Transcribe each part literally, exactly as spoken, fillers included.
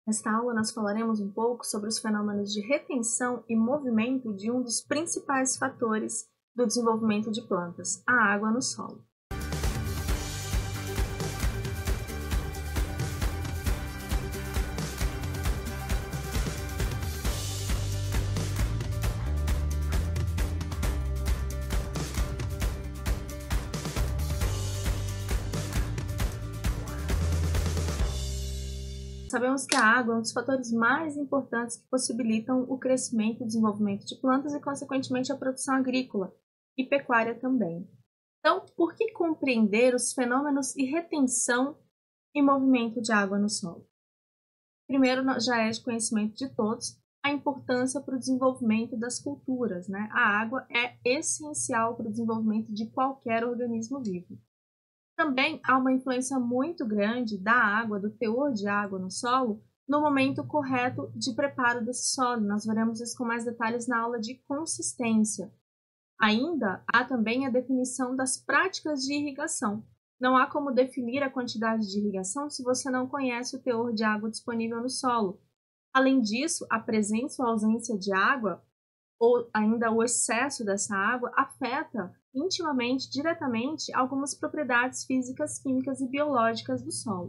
Nesta aula, nós falaremos um pouco sobre os fenômenos de retenção e movimento de um dos principais fatores do desenvolvimento de plantas, a água no solo. Sabemos que a água é um dos fatores mais importantes que possibilitam o crescimento e desenvolvimento de plantas e, consequentemente, a produção agrícola e pecuária também. Então, por que compreender os fenômenos de retenção e movimento de água no solo? Primeiro, já é de conhecimento de todos a importância para o desenvolvimento das culturas, né? A água é essencial para o desenvolvimento de qualquer organismo vivo. Também há uma influência muito grande da água, do teor de água no solo, no momento correto de preparo desse solo. Nós veremos isso com mais detalhes na aula de consistência. Ainda há também a definição das práticas de irrigação. Não há como definir a quantidade de irrigação se você não conhece o teor de água disponível no solo. Além disso, a presença ou ausência de água, ou ainda o excesso dessa água, afeta intimamente, diretamente, algumas propriedades físicas, químicas e biológicas do solo.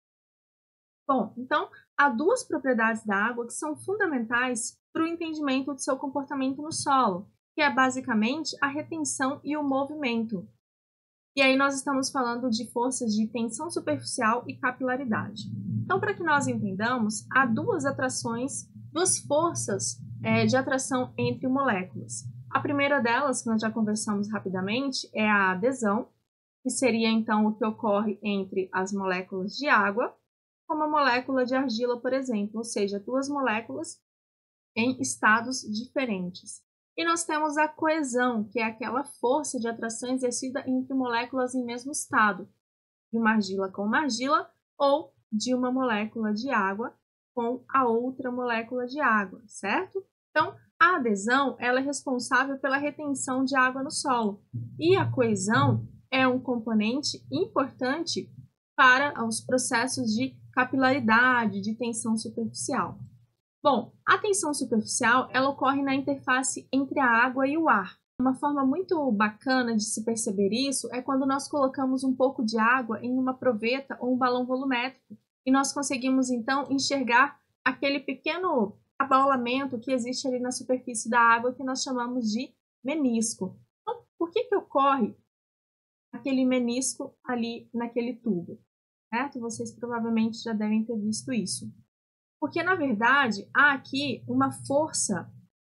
Bom, então, há duas propriedades da água que são fundamentais para o entendimento do seu comportamento no solo, que é basicamente a retenção e o movimento. E aí nós estamos falando de forças de tensão superficial e capilaridade. Então, para que nós entendamos, há duas atrações, duas forças é, de atração entre moléculas. A primeira delas, que nós já conversamos rapidamente, é a adesão, que seria então o que ocorre entre as moléculas de água com uma molécula de argila, por exemplo, ou seja, duas moléculas em estados diferentes. E nós temos a coesão, que é aquela força de atração exercida entre moléculas em mesmo estado, de uma argila com uma argila ou de uma molécula de água com a outra molécula de água, certo? Então, a adesão ela é responsável pela retenção de água no solo e a coesão é um componente importante para os processos de capilaridade, de tensão superficial. Bom, a tensão superficial ela ocorre na interface entre a água e o ar. Uma forma muito bacana de se perceber isso é quando nós colocamos um pouco de água em uma proveta ou um balão volumétrico e nós conseguimos então enxergar aquele pequeno abaulamento que existe ali na superfície da água que nós chamamos de menisco. Então, por que que ocorre aquele menisco ali naquele tubo? Certo? Vocês provavelmente já devem ter visto isso. Porque, na verdade, há aqui uma força,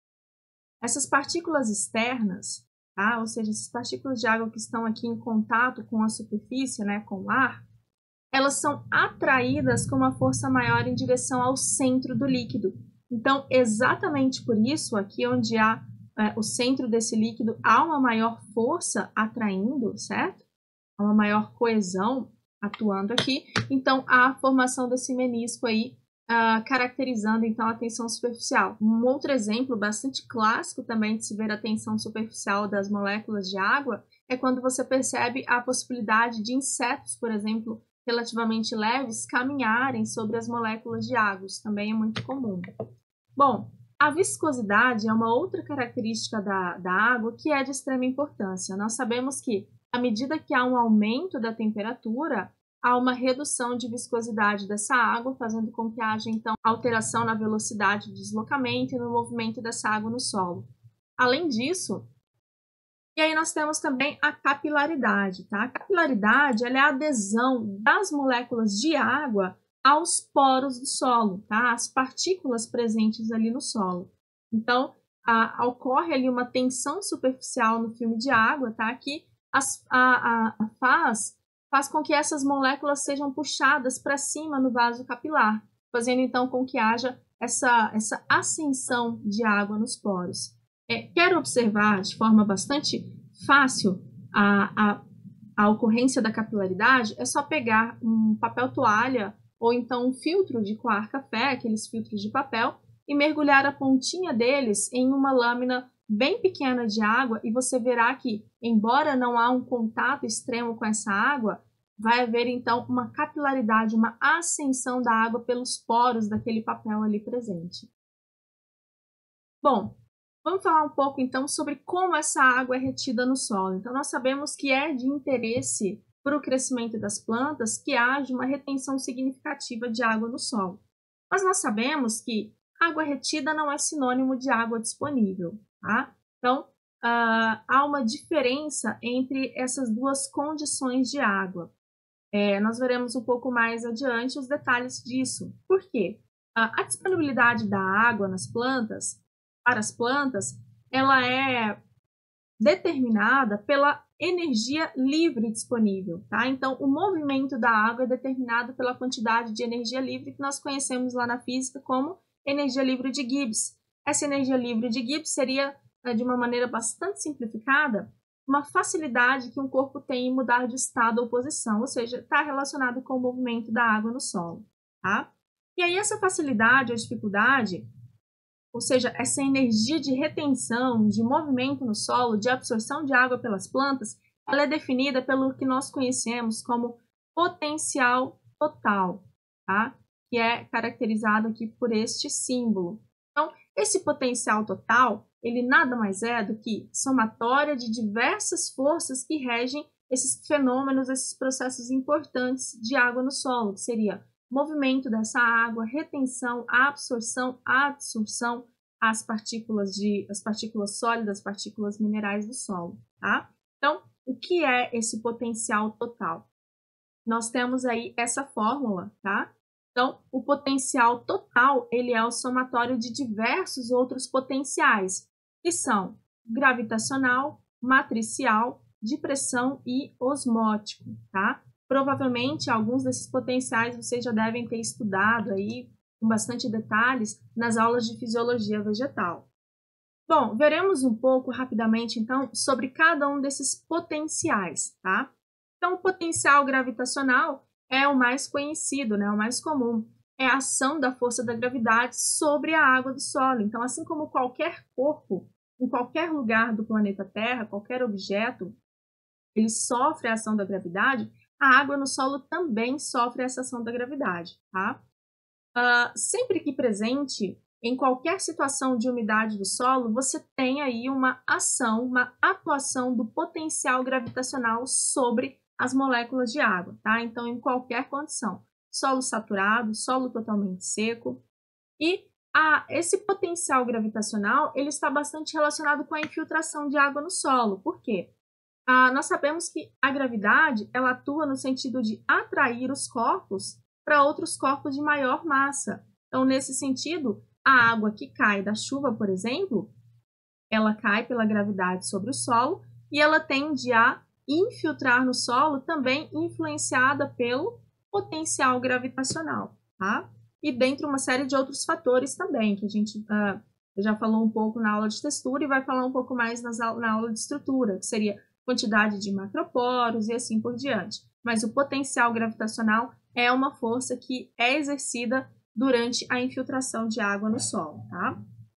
essas partículas externas, tá? Ou seja, essas partículas de água que estão aqui em contato com a superfície, né, com o ar, elas são atraídas com uma força maior em direção ao centro do líquido. Então, exatamente por isso, aqui onde há é, o centro desse líquido, há uma maior força atraindo, certo? Há uma maior coesão atuando aqui. Então, há a formação desse menisco aí, Uh, caracterizando então a tensão superficial. Um outro exemplo bastante clássico também de se ver a tensão superficial das moléculas de água é quando você percebe a possibilidade de insetos, por exemplo, relativamente leves, caminharem sobre as moléculas de água. Isso também é muito comum. Bom, a viscosidade é uma outra característica da, da água que é de extrema importância. Nós sabemos que, à medida que há um aumento da temperatura, há uma redução de viscosidade dessa água, fazendo com que haja, então, alteração na velocidade de deslocamento e no movimento dessa água no solo. Além disso, e aí nós temos também a capilaridade, tá? A capilaridade ela é a adesão das moléculas de água aos poros do solo, tá? As partículas presentes ali no solo. Então, a, ocorre ali uma tensão superficial no filme de água, tá? Que as, a, a, a faz... faz com que essas moléculas sejam puxadas para cima no vaso capilar, fazendo então com que haja essa, essa ascensão de água nos poros. É, quero observar de forma bastante fácil a, a, a ocorrência da capilaridade, é só pegar um papel toalha ou então um filtro de coar café, aqueles filtros de papel, e mergulhar a pontinha deles em uma lâmina bem pequena de água e você verá que, embora não há um contato extremo com essa água, vai haver então uma capilaridade, uma ascensão da água pelos poros daquele papel ali presente. Bom, vamos falar um pouco então sobre como essa água é retida no solo. Então nós sabemos que é de interesse para o crescimento das plantas que haja uma retenção significativa de água no solo. Mas nós sabemos que água retida não é sinônimo de água disponível, tá? Então, uh, há uma diferença entre essas duas condições de água. É, nós veremos um pouco mais adiante os detalhes disso. Por quê? Uh, a disponibilidade da água nas plantas, para as plantas, ela é determinada pela energia livre disponível, tá? Então, o movimento da água é determinado pela quantidade de energia livre que nós conhecemos lá na física como energia livre de Gibbs. Essa energia livre de Gibbs seria, de uma maneira bastante simplificada, uma facilidade que um corpo tem em mudar de estado ou posição, ou seja, está relacionado com o movimento da água no solo, tá? E aí essa facilidade ou dificuldade, ou seja, essa energia de retenção, de movimento no solo, de absorção de água pelas plantas, ela é definida pelo que nós conhecemos como potencial total, tá? Que é caracterizado aqui por este símbolo. Então, esse potencial total, ele nada mais é do que somatória de diversas forças que regem esses fenômenos, esses processos importantes de água no solo, que seria movimento dessa água, retenção, absorção, adsorção, as partículas de, as partículas sólidas, as partículas minerais do solo, tá? Então, o que é esse potencial total? Nós temos aí essa fórmula, tá? Então, o potencial total, ele é o somatório de diversos outros potenciais, que são gravitacional, matricial, de pressão e osmótico, tá? Provavelmente, alguns desses potenciais vocês já devem ter estudado aí com bastante detalhes nas aulas de fisiologia vegetal. Bom, veremos um pouco rapidamente, então, sobre cada um desses potenciais, tá? Então, o potencial gravitacional é o mais conhecido, né? O mais comum. É a ação da força da gravidade sobre a água do solo. Então, assim como qualquer corpo, em qualquer lugar do planeta Terra, qualquer objeto, ele sofre a ação da gravidade, a água no solo também sofre essa ação da gravidade, tá? Uh, sempre que presente, em qualquer situação de umidade do solo, você tem aí uma ação, uma atuação do potencial gravitacional sobre as moléculas de água, tá? Então, em qualquer condição, solo saturado, solo totalmente seco, e a, esse potencial gravitacional, ele está bastante relacionado com a infiltração de água no solo. Por quê? Ah, nós sabemos que a gravidade, ela atua no sentido de atrair os corpos para outros corpos de maior massa. Então, nesse sentido, a água que cai da chuva, por exemplo, ela cai pela gravidade sobre o solo e ela tende a infiltrar no solo também influenciada pelo potencial gravitacional, tá? E dentro uma série de outros fatores também, que a gente uh, já falou um pouco na aula de textura e vai falar um pouco mais nas, na aula de estrutura, que seria quantidade de macroporos e assim por diante. Mas o potencial gravitacional é uma força que é exercida durante a infiltração de água no solo, tá?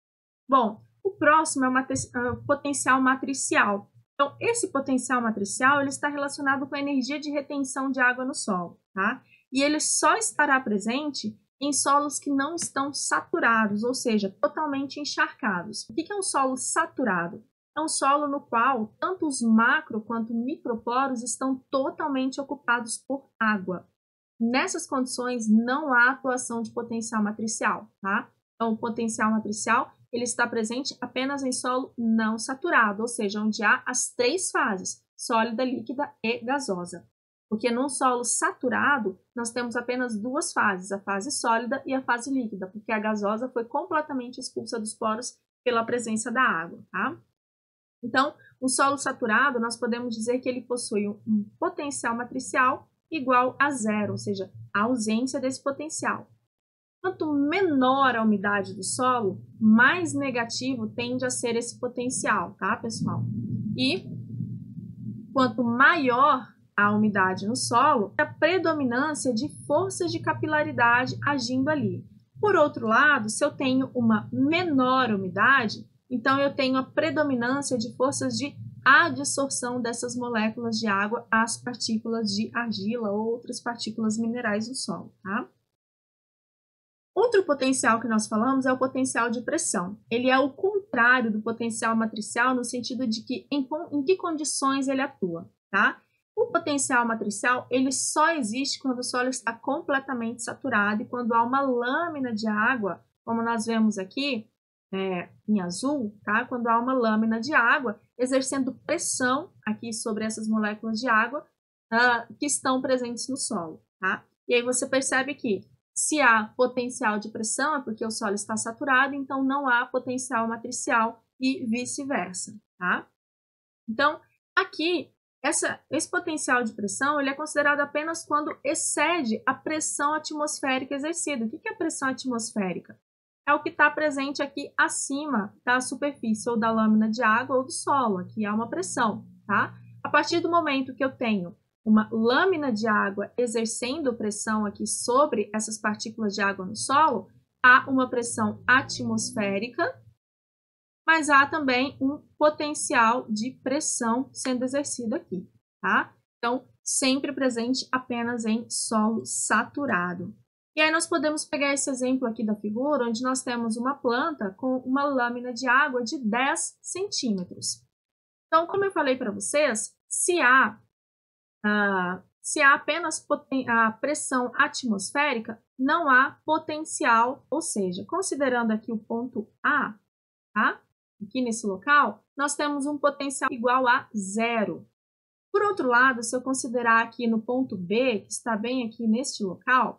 Bom, o próximo é o potencial matricial. Então, esse potencial matricial, ele está relacionado com a energia de retenção de água no solo, tá? E ele só estará presente em solos que não estão saturados, ou seja, totalmente encharcados. O que é um solo saturado? É um solo no qual tanto os macro quanto microporos estão totalmente ocupados por água. Nessas condições, não há atuação de potencial matricial, tá? Então, o potencial matricial, ele está presente apenas em solo não saturado, ou seja, onde há as três fases, sólida, líquida e gasosa. Porque num solo saturado, nós temos apenas duas fases, a fase sólida e a fase líquida, porque a gasosa foi completamente expulsa dos poros pela presença da água, tá? Então, um solo saturado, nós podemos dizer que ele possui um, um potencial matricial igual a zero, ou seja, a ausência desse potencial. Quanto menor a umidade do solo, mais negativo tende a ser esse potencial, tá, pessoal? E quanto maior a umidade no solo, a predominância de forças de capilaridade agindo ali. Por outro lado, se eu tenho uma menor umidade, então eu tenho a predominância de forças de a adsorção dessas moléculas de água às partículas de argila ou outras partículas minerais do solo, tá? Outro potencial que nós falamos é o potencial de pressão. Ele é o contrário do potencial matricial no sentido de que em, em que condições ele atua, tá? O potencial matricial, ele só existe quando o solo está completamente saturado e quando há uma lâmina de água, como nós vemos aqui, é, em azul, tá? Quando há uma lâmina de água exercendo pressão aqui sobre essas moléculas de água uh, que estão presentes no solo, tá? E aí você percebe que se há potencial de pressão é porque o solo está saturado, então não há potencial matricial e vice-versa, tá? Então, aqui, essa, esse potencial de pressão ele é considerado apenas quando excede a pressão atmosférica exercida. O que é a pressão atmosférica? É o que está presente aqui acima da superfície ou da lâmina de água ou do solo. Aqui há uma pressão, tá? A partir do momento que eu tenho uma lâmina de água exercendo pressão aqui sobre essas partículas de água no solo, há uma pressão atmosférica, mas há também um potencial de pressão sendo exercido aqui, tá? Então, sempre presente apenas em solo saturado. E aí nós podemos pegar esse exemplo aqui da figura, onde nós temos uma planta com uma lâmina de água de dez centímetros. Então, como eu falei para vocês, se há, uh, se há apenas a pressão atmosférica, não há potencial, ou seja, considerando aqui o ponto A, tá? Aqui nesse local, nós temos um potencial igual a zero. Por outro lado, se eu considerar aqui no ponto B, que está bem aqui neste local,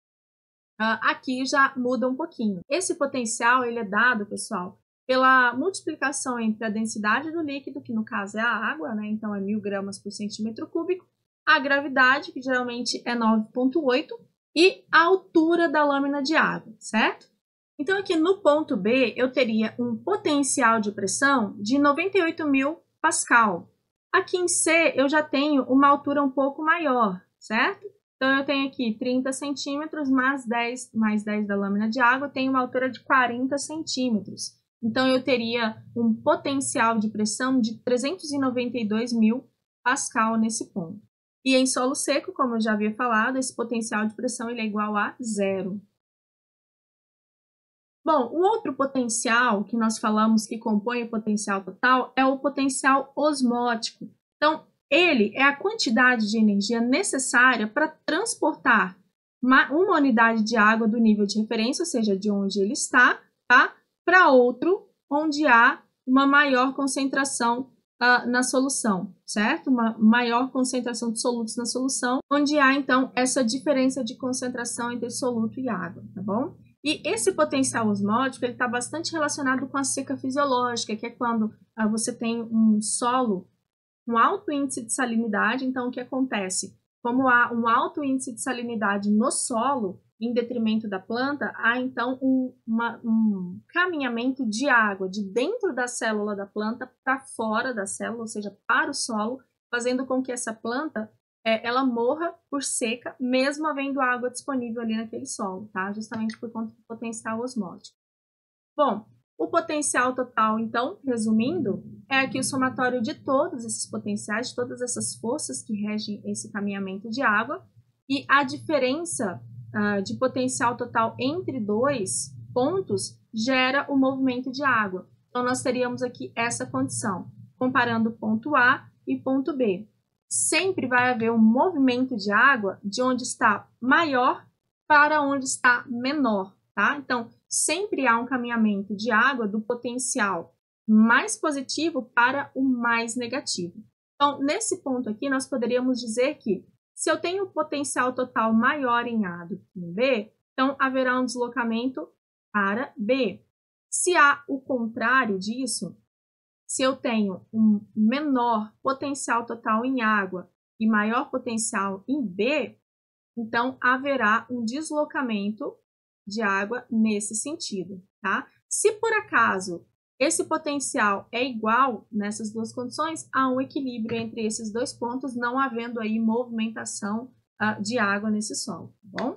Uh, aqui já muda um pouquinho. Esse potencial ele é dado, pessoal, pela multiplicação entre a densidade do líquido, que no caso é a água, né? Então é mil gramas por centímetro cúbico, a gravidade, que geralmente é nove vírgula oito, e a altura da lâmina de água, certo? Então aqui no ponto B eu teria um potencial de pressão de noventa e oito mil pascal. Aqui em C eu já tenho uma altura um pouco maior, certo? Então, eu tenho aqui trinta centímetros mais dez, mais dez da lâmina de água, eu tenho uma altura de quarenta centímetros. Então, eu teria um potencial de pressão de trezentos e noventa e dois mil pascal nesse ponto. E em solo seco, como eu já havia falado, esse potencial de pressão ele é igual a zero. Bom, o outro potencial que nós falamos que compõe o potencial total é o potencial osmótico. Então, ele é a quantidade de energia necessária para transportar uma, uma unidade de água do nível de referência, ou seja, de onde ele está, tá? Para outro, onde há uma maior concentração uh, na solução, certo? Uma maior concentração de solutos na solução, onde há, então, essa diferença de concentração entre soluto e água, tá bom? E esse potencial osmótico está bastante relacionado com a seca fisiológica, que é quando uh, você tem um solo um alto índice de salinidade. Então, o que acontece? Como há um alto índice de salinidade no solo, em detrimento da planta, há então um, uma, um caminhamento de água de dentro da célula da planta para fora da célula, ou seja, para o solo, fazendo com que essa planta é, ela morra por seca, mesmo havendo água disponível ali naquele solo, tá? Justamente por conta do potencial osmótico. Bom, o potencial total, então, resumindo, é aqui o somatório de todos esses potenciais, de todas essas forças que regem esse caminhamento de água, e a diferença uh, de potencial total entre dois pontos gera o movimento de água. Então, nós teríamos aqui essa condição, comparando ponto A e ponto B. Sempre vai haver um movimento de água de onde está maior para onde está menor, tá? Então, sempre há um caminhamento de água do potencial mais positivo para o mais negativo. Então, nesse ponto aqui, nós poderíamos dizer que se eu tenho potencial total maior em A do que em B, então haverá um deslocamento para B. Se há o contrário disso, se eu tenho um menor potencial total em água e maior potencial em B, então haverá um deslocamento de água nesse sentido, tá? Se por acaso esse potencial é igual nessas duas condições, há um equilíbrio entre esses dois pontos, não havendo aí movimentação uh, de água nesse solo, tá bom?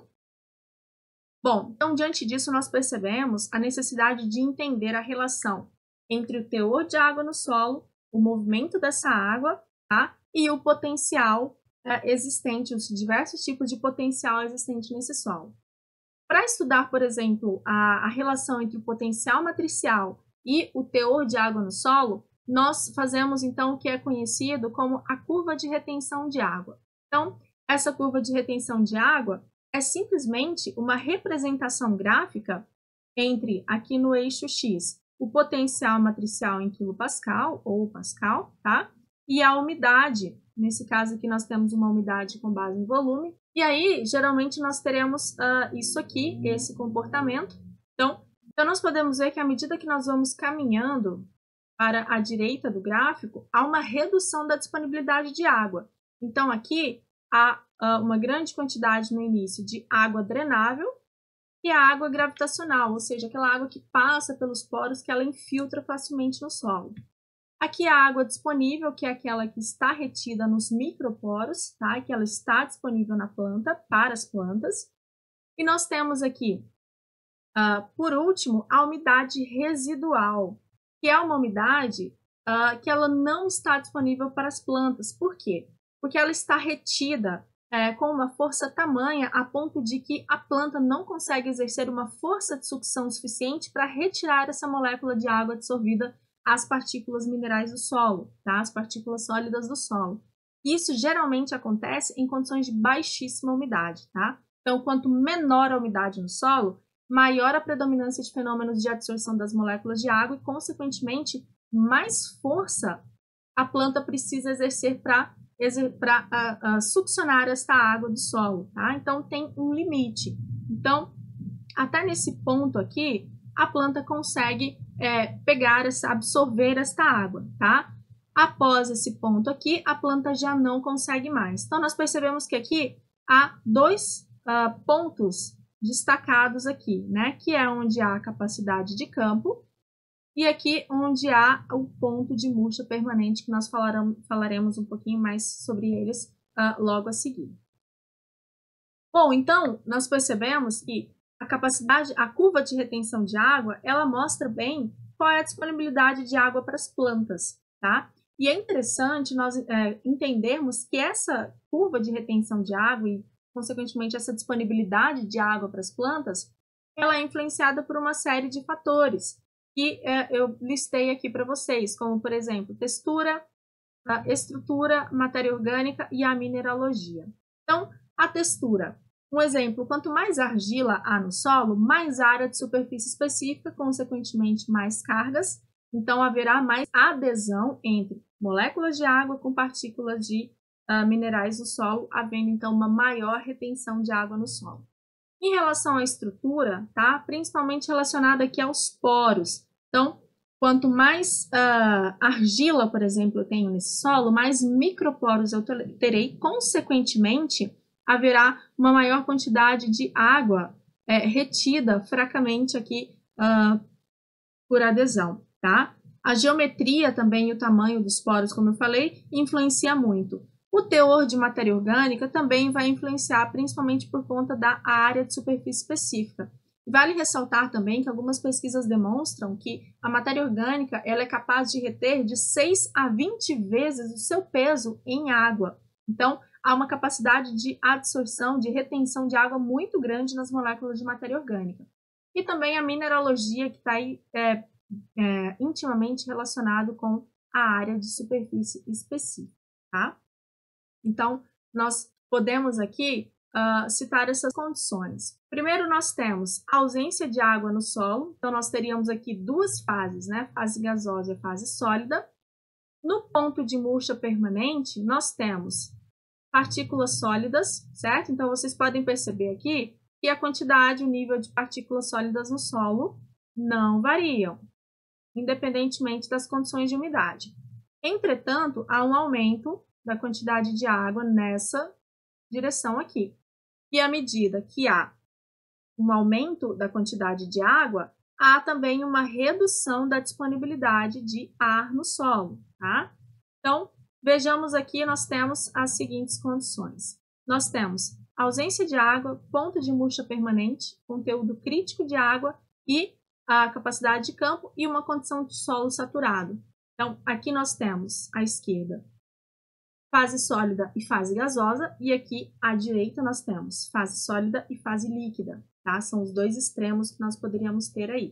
Bom, então diante disso nós percebemos a necessidade de entender a relação entre o teor de água no solo o movimento dessa água, tá? E o potencial é, existente, os diversos tipos de potencial existente nesse solo. Para estudar, por exemplo, a, a relação entre o potencial matricial e o teor de água no solo, nós fazemos então o que é conhecido como a curva de retenção de água. Então, essa curva de retenção de água é simplesmente uma representação gráfica entre, aqui no eixo X, o potencial matricial em quilopascal ou pascal, tá? E a umidade, nesse caso aqui nós temos uma umidade com base em volume, e aí geralmente nós teremos uh, isso aqui, esse comportamento. Então, então nós podemos ver que à medida que nós vamos caminhando para a direita do gráfico, há uma redução da disponibilidade de água. Então aqui há uh, uma grande quantidade no início de água drenável, e a água gravitacional, ou seja, aquela água que passa pelos poros que ela infiltra facilmente no solo. Aqui a água disponível, que é aquela que está retida nos microporos, tá? Que ela está disponível na planta, para as plantas. E nós temos aqui, uh, por último, a umidade residual, que é uma umidade uh, que ela não está disponível para as plantas. Por quê? Porque ela está retida É, com uma força tamanha a ponto de que a planta não consegue exercer uma força de sucção suficiente para retirar essa molécula de água absorvida às partículas minerais do solo, tá? As partículas sólidas do solo. Isso geralmente acontece em condições de baixíssima umidade, tá? Então, quanto menor a umidade no solo, maior a predominância de fenômenos de absorção das moléculas de água e, consequentemente, mais força a planta precisa exercer para para uh, uh, succionar esta água do solo, tá? Então tem um limite. Então, até nesse ponto aqui, a planta consegue é, pegar, essa, absorver esta água, tá? Após esse ponto aqui, a planta já não consegue mais. Então, nós percebemos que aqui há dois uh, pontos destacados aqui, né? Que é onde há a capacidade de campo e aqui onde há o ponto de murcha permanente, que nós falaremos, falaremos um pouquinho mais sobre eles uh, logo a seguir. Bom, então, nós percebemos que a capacidade, a curva de retenção de água, ela mostra bem qual é a disponibilidade de água para as plantas, tá? E é interessante nós é, entendermos que essa curva de retenção de água e, consequentemente, essa disponibilidade de água para as plantas, ela é influenciada por uma série de fatores que é, eu listei aqui para vocês, como, por exemplo, textura, a estrutura, matéria orgânica e a mineralogia. Então, a textura. Um exemplo, quanto mais argila há no solo, mais área de superfície específica, consequentemente mais cargas, então haverá mais adesão entre moléculas de água com partículas de uh, minerais no solo, havendo então uma maior retenção de água no solo. Em relação à estrutura, tá? Principalmente relacionada aqui aos poros. Então, quanto mais uh, argila, por exemplo, eu tenho nesse solo, mais microporos eu terei, consequentemente, haverá uma maior quantidade de água é, retida fracamente aqui uh, por adesão, tá? A geometria também e o tamanho dos poros, como eu falei, influencia muito. O teor de matéria orgânica também vai influenciar, principalmente por conta da área de superfície específica. Vale ressaltar também que algumas pesquisas demonstram que a matéria orgânica ela é capaz de reter de seis a vinte vezes o seu peso em água. Então, há uma capacidade de absorção, de retenção de água muito grande nas moléculas de matéria orgânica. E também a mineralogia, que está aí é, é, intimamente relacionado com a área de superfície específica, tá? Então, nós podemos aqui uh, citar essas condições. Primeiro, nós temos a ausência de água no solo. Então, nós teríamos aqui duas fases, né? Fase gasosa e fase sólida. No ponto de murcha permanente, nós temos partículas sólidas, certo? Então, vocês podem perceber aqui que a quantidade e o nível de partículas sólidas no solo não variam, independentemente das condições de umidade. Entretanto, há um aumento da quantidade de água nessa direção aqui. E à medida que há um aumento da quantidade de água, há também uma redução da disponibilidade de ar no solo, tá? Então, vejamos aqui, nós temos as seguintes condições. Nós temos ausência de água, ponto de murcha permanente, conteúdo crítico de água e a capacidade de campo e uma condição de solo saturado. Então, aqui nós temos à esquerda fase sólida e fase gasosa, e aqui à direita nós temos fase sólida e fase líquida, tá? São os dois extremos que nós poderíamos ter aí.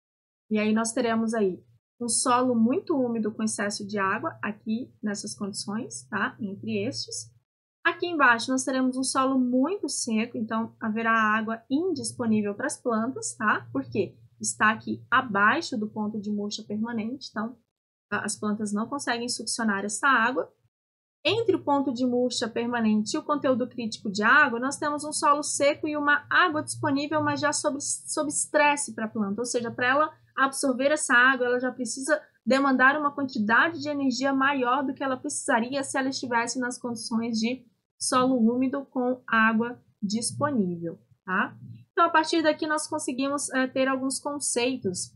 E aí nós teremos aí um solo muito úmido com excesso de água, aqui nessas condições, tá? Entre estes. Aqui embaixo nós teremos um solo muito seco, então haverá água indisponível para as plantas, tá? Porque está aqui abaixo do ponto de murcha permanente, então as plantas não conseguem succionar essa água. Entre o ponto de murcha permanente e o conteúdo crítico de água, nós temos um solo seco e uma água disponível, mas já sob, sob estresse para a planta, ou seja, para ela absorver essa água, ela já precisa demandar uma quantidade de energia maior do que ela precisaria se ela estivesse nas condições de solo úmido com água disponível, tá? Então, a partir daqui, nós conseguimos é, ter alguns conceitos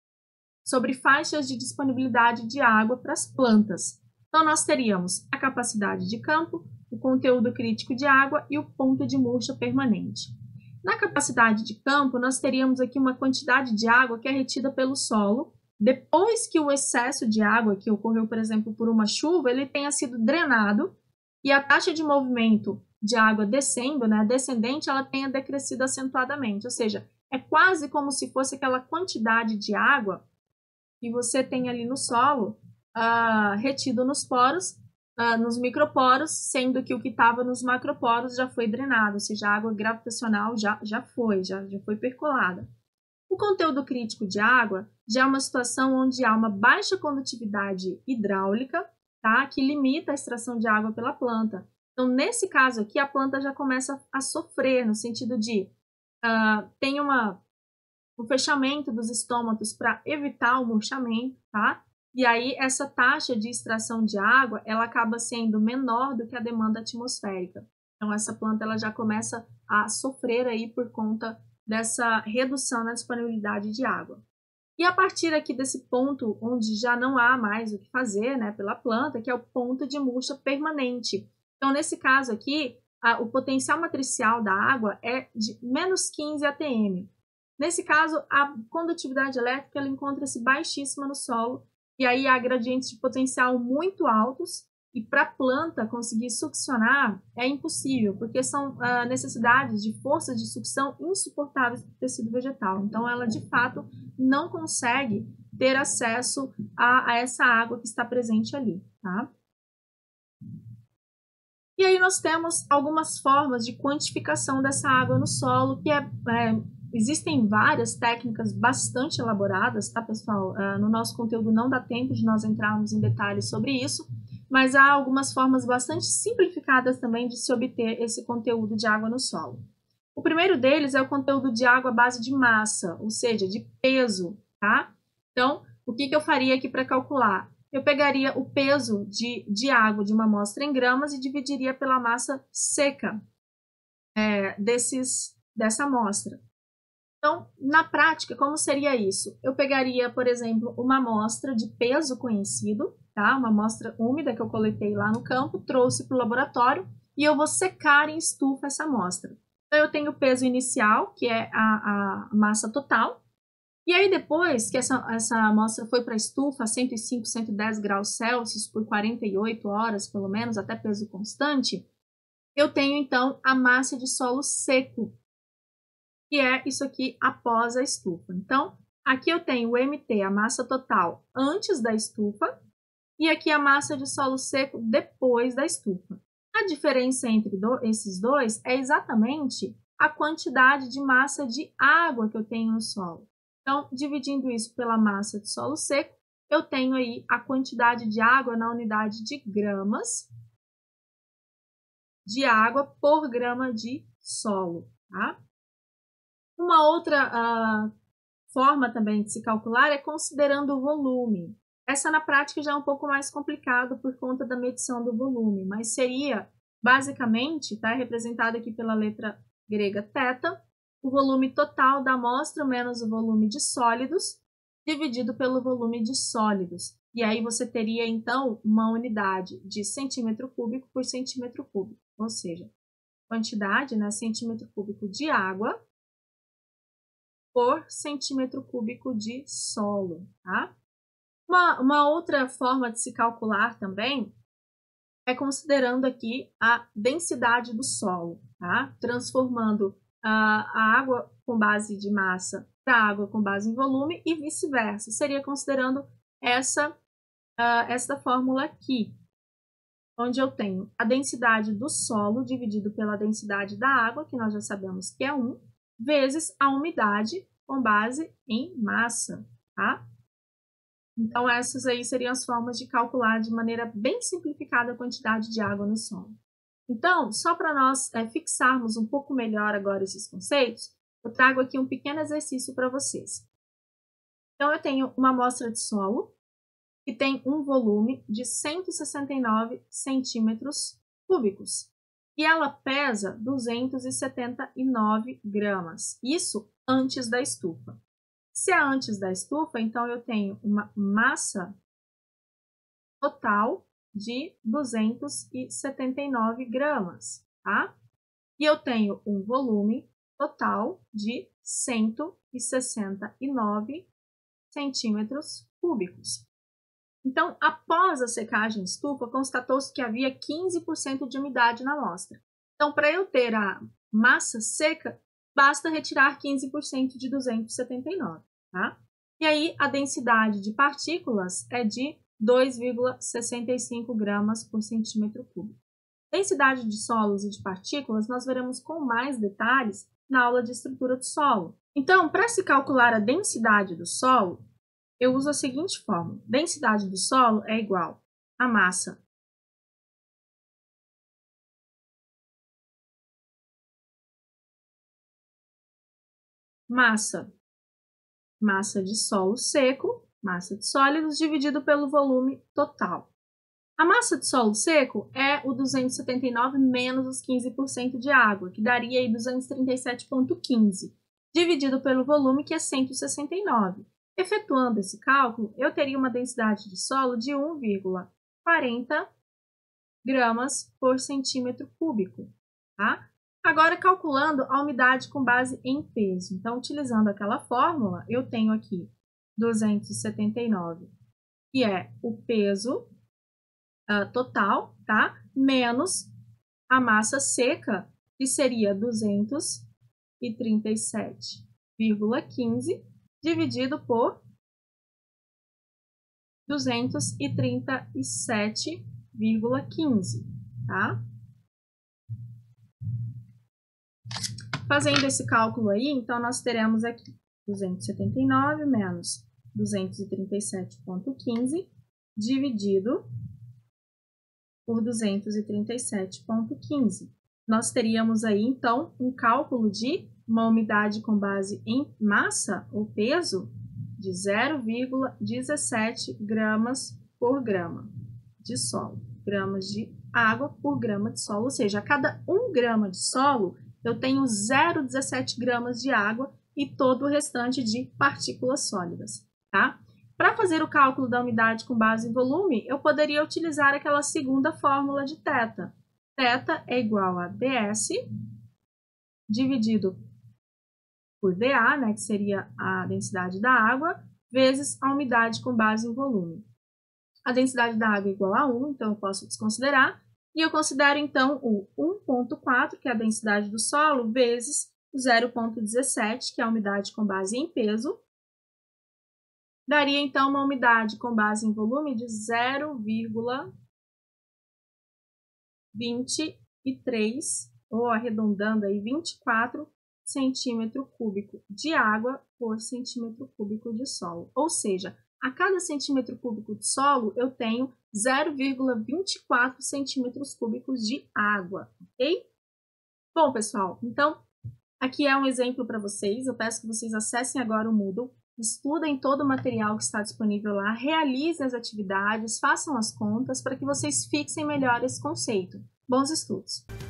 sobre faixas de disponibilidade de água para as plantas. Então, nós teríamos a capacidade de campo, o conteúdo crítico de água e o ponto de murcha permanente. Na capacidade de campo, nós teríamos aqui uma quantidade de água que é retida pelo solo, depois que o excesso de água que ocorreu, por exemplo, por uma chuva, ele tenha sido drenado e a taxa de movimento de água descendo, né, descendente, ela tenha decrescido acentuadamente, ou seja, é quase como se fosse aquela quantidade de água que você tem ali no solo, Uh, retido nos poros, uh, nos microporos, sendo que o que estava nos macroporos já foi drenado, ou seja, a água gravitacional já, já foi, já, já foi percolada. O conteúdo crítico de água já é uma situação onde há uma baixa condutividade hidráulica, tá, que limita a extração de água pela planta. Então, nesse caso aqui, a planta já começa a sofrer, no sentido de uh, tem uma, um fechamento dos estômatos para evitar o murchamento, tá? E aí, essa taxa de extração de água, ela acaba sendo menor do que a demanda atmosférica. Então, essa planta ela já começa a sofrer aí por conta dessa redução na disponibilidade de água. E a partir aqui desse ponto, onde já não há mais o que fazer, né, pela planta, que é o ponto de murcha permanente. Então, nesse caso aqui, a, o potencial matricial da água é de menos quinze A T M. Nesse caso, a condutividade elétrica ela encontra-se baixíssima no solo, e aí há gradientes de potencial muito altos, e para a planta conseguir succionar é impossível, porque são uh, necessidades de forças de sucção insuportáveis para o tecido vegetal. Então, ela de fato não consegue ter acesso a, a essa água que está presente ali, tá? E aí nós temos algumas formas de quantificação dessa água no solo, que é, é existem várias técnicas bastante elaboradas, tá, pessoal? Uh, no nosso conteúdo não dá tempo de nós entrarmos em detalhes sobre isso, mas há algumas formas bastante simplificadas também de se obter esse conteúdo de água no solo. O primeiro deles é o conteúdo de água à base de massa, ou seja, de peso, tá? Então, o que, que eu faria aqui para calcular? Eu pegaria o peso de, de água de uma amostra em gramas e dividiria pela massa seca é, desses, dessa amostra. Então, na prática, como seria isso? Eu pegaria, por exemplo, uma amostra de peso conhecido, tá? Uma amostra úmida que eu coletei lá no campo, trouxe para o laboratório e eu vou secar em estufa essa amostra. Então, eu tenho o peso inicial, que é a, a massa total, e aí depois que essa, essa amostra foi para a estufa a cento e cinco, cento e dez graus Celsius por quarenta e oito horas, pelo menos, até peso constante, eu tenho, então, a massa de solo seco, que é isso aqui após a estufa. Então, aqui eu tenho o M T, a massa total, antes da estufa, e aqui a massa de solo seco depois da estufa. A diferença entre do, esses dois é exatamente a quantidade de massa de água que eu tenho no solo. Então, dividindo isso pela massa de solo seco, eu tenho aí a quantidade de água na unidade de gramas de água por grama de solo, tá? Uma outra uh, forma também de se calcular é considerando o volume. Essa na prática já é um pouco mais complicado por conta da medição do volume, mas seria basicamente, tá, representado aqui pela letra grega θ, o volume total da amostra menos o volume de sólidos, dividido pelo volume de sólidos. E aí você teria, então, uma unidade de centímetro cúbico por centímetro cúbico, ou seja, quantidade, né, centímetro cúbico de água por centímetro cúbico de solo, tá? Uma, uma outra forma de se calcular também é considerando aqui a densidade do solo, tá? Transformando a, a água com base de massa para água com base em volume e vice-versa. Seria considerando essa, uh, essa fórmula aqui, onde eu tenho a densidade do solo dividido pela densidade da água, que nós já sabemos que é um, vezes a umidade com base em massa, tá? Então, essas aí seriam as formas de calcular de maneira bem simplificada a quantidade de água no solo. Então, só para nós é, fixarmos um pouco melhor agora esses conceitos, eu trago aqui um pequeno exercício para vocês. Então, eu tenho uma amostra de solo que tem um volume de cento e sessenta e nove centímetros cúbicos e ela pesa duzentos e setenta e nove gramas, isso antes da estufa. Se é antes da estufa, então eu tenho uma massa total de duzentos e setenta e nove gramas, tá? E eu tenho um volume total de cento e sessenta e nove centímetros cúbicos. Então, após a secagem estufa, constatou-se que havia quinze por cento de umidade na amostra. Então, para eu ter a massa seca, basta retirar quinze por cento de duzentos e setenta e nove, tá? E aí, a densidade de partículas é de dois vírgula sessenta e cinco gramas por centímetro cúbico. Densidade de solos e de partículas nós veremos com mais detalhes na aula de estrutura do solo. Então, para se calcular a densidade do solo, eu uso a seguinte fórmula. Densidade do solo é igual a massa massa massa de solo seco, massa de sólidos, dividido pelo volume total. A massa de solo seco é o duzentos e setenta e nove menos os quinze por cento de água, que daria aí duzentos e trinta e sete vírgula quinze, dividido pelo volume, que é cento e sessenta e nove. Efetuando esse cálculo, eu teria uma densidade de solo de um vírgula quarenta gramas por centímetro cúbico, tá? Agora, calculando a umidade com base em peso. Então, utilizando aquela fórmula, eu tenho aqui duzentos e setenta e nove, que é o peso uh, total, tá? Menos a massa seca, que seria duzentos e trinta e sete vírgula quinze, dividido por duzentos e trinta e sete vírgula quinze, tá? Fazendo esse cálculo aí, então, nós teremos aqui duzentos e setenta e nove menos duzentos e trinta e sete vírgula quinze dividido por duzentos e trinta e sete vírgula quinze. Nós teríamos aí, então, um cálculo de uma umidade com base em massa ou peso de zero vírgula dezessete gramas por grama de solo. Gramas de água por grama de solo, ou seja, a cada um grama de solo, eu tenho zero vírgula dezessete gramas de água e todo o restante de partículas sólidas, tá? Para fazer o cálculo da umidade com base em volume, eu poderia utilizar aquela segunda fórmula de θ. θ é igual a ds dividido por dA, né, que seria a densidade da água, vezes a umidade com base em volume. A densidade da água é igual a um, então eu posso desconsiderar. E eu considero, então, o um vírgula quatro, que é a densidade do solo, vezes o zero vírgula dezessete, que é a umidade com base em peso. Daria, então, uma umidade com base em volume de zero vírgula vinte e três, ou arredondando aí, vinte e quatro centímetro cúbico de água por centímetro cúbico de solo. Ou seja, a cada centímetro cúbico de solo, eu tenho zero vírgula vinte e quatro centímetros cúbicos de água, ok? Bom, pessoal, então, aqui é um exemplo para vocês. Eu peço que vocês acessem agora o Moodle, estudem todo o material que está disponível lá, realizem as atividades, façam as contas para que vocês fixem melhor esse conceito. Bons estudos!